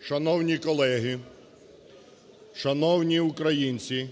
Шановні колеги, шановні українці,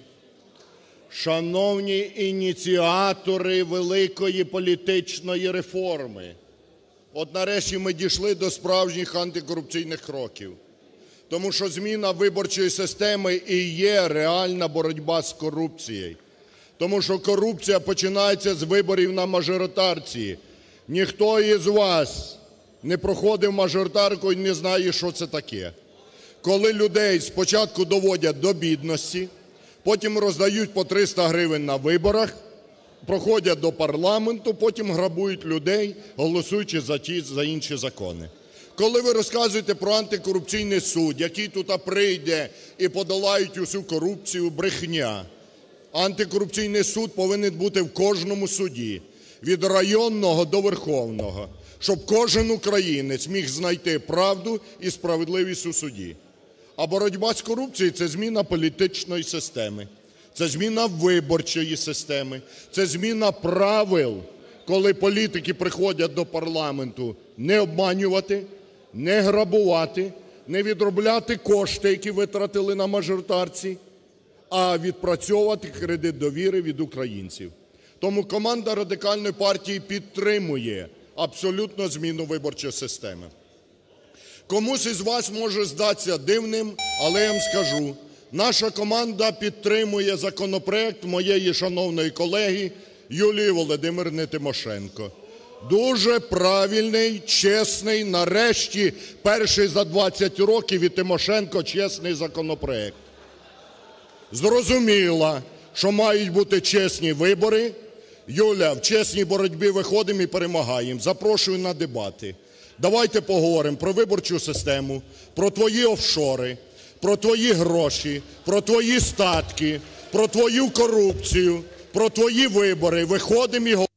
шановні ініціатори великої політичної реформи! От нарешті ми дійшли до справжніх антикорупційних кроків. Тому що зміна виборчої системи і є реальна боротьба з корупцією. Тому що корупція починається з виборів на мажоритарці. Ніхто із вас не проходив мажоритарку і не знає, що це таке. Коли людей спочатку доводять до бідності, потім роздають по 300 гривень на виборах, проходять до парламенту, потім грабують людей, голосуючи за інші закони. Коли ви розказуєте про антикорупційний суд, який тут прийде і подолають усю корупцію, брехня. Антикорупційний суд повинен бути в кожному суді, від районного до верховного, щоб кожен українець міг знайти правду і справедливість у суді. А боротьба з корупцією – це зміна політичної системи, це зміна виборчої системи, це зміна правил, коли політики приходять до парламенту не обманювати, не грабувати, не відробляти кошти, які витратили на мажоритарці, а відпрацьовувати кредит довіри від українців. Тому команда Радикальної партії підтримує абсолютно зміну виборчої системи. Комусь із вас може здатися дивним, але я вам скажу, наша команда підтримує законопроект моєї шановної колеги Юлії Володимирівни Тимошенко. Дуже правильний, чесний, нарешті, перший за 20 років від Тимошенко чесний законопроект. Зрозуміло, що мають бути чесні вибори. Юля, в чесній боротьбі виходимо і перемагаємо. Запрошую на дебати. Давайте поговоримо про виборчу систему, про твої офшори, про твої гроші, про твої статки, про твою корупцію, про твої вибори. Виходимо і говоримо.